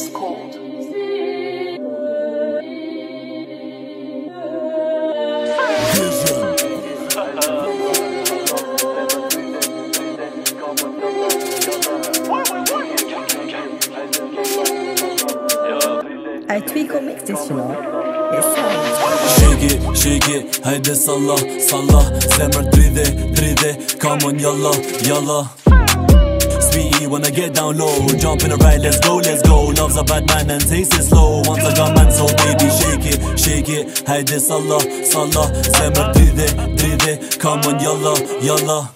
this cold. I Tweako mixed this, you know. Shake it, haydi salla, salla. Zemmer dride, come on yalla, yalla. Sweetie when I get down low, jump in the ride, let's go. Love's a bad man and takes it slow. Once I got man, so baby shake it, haydi salla, salla. Zemmer dride, come on yalla, yalla.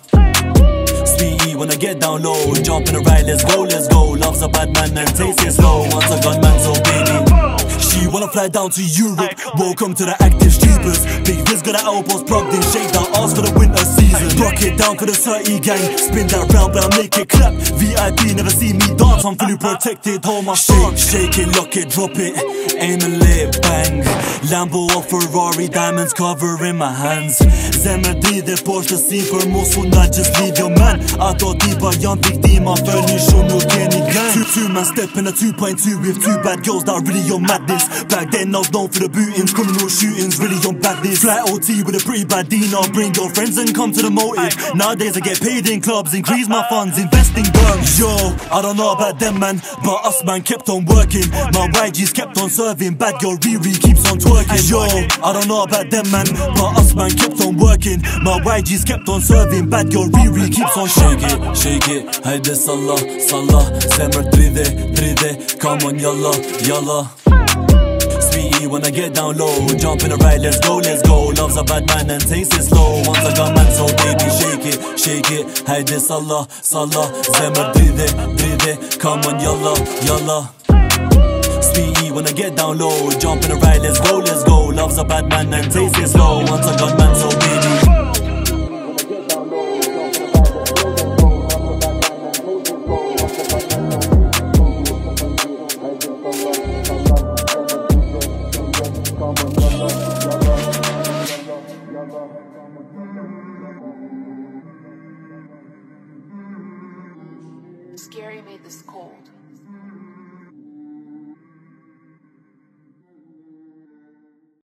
Sweetie when I get down low, jump in the ride, let's go. Love's a bad man and takes it slow. Once I got man, so baby. She wanna fly down to Europe. Welcome to the active strippers. Big Viz got her elbows plugged in. Shake that ass for the winter season. Rock it down for the 30 gang. Spin that round but I make it clap. VIP never see me dance. I'm fully protected. Hold my shake it, lock it, drop it. Aim and let it bang. Lambo or Ferrari, diamonds covering my hands. Zemmer drider Porsche simper Mossona, just leave your man. I thought deeper, young big D, my följer så nog en i gang. Two man step in a 2.2 with two bad girls that really on madness. Back then I was known for the bootings, criminal shootings, really on badness. Flat OT with a pretty bad D, now bring your friends and come to the motive. Nowadays I get paid in clubs, increase my funds, investing guns. Yo, I don't know about them man, but us man kept on working. My YGs kept on serving, bad girl Riri keeps on twerking. Yo, I don't know about them man, but us man kept on working. My YGs kept on serving, bad girl Riri keeps on shake it, haydi salla, salla. Zemmer dride, come on yalla, yalla. Sweetie when I get down low, jump in the ride, let's go. Love's a bad man and takes it slow. Once I got man, so baby shake it, haydi salla, salla. Zemmer dride, come on yalla, yalla. Sweetie when I get down low, jump in the ride, let's go. Love's a bad man and takes it slow. Once I got man, so baby. Scary made this cold.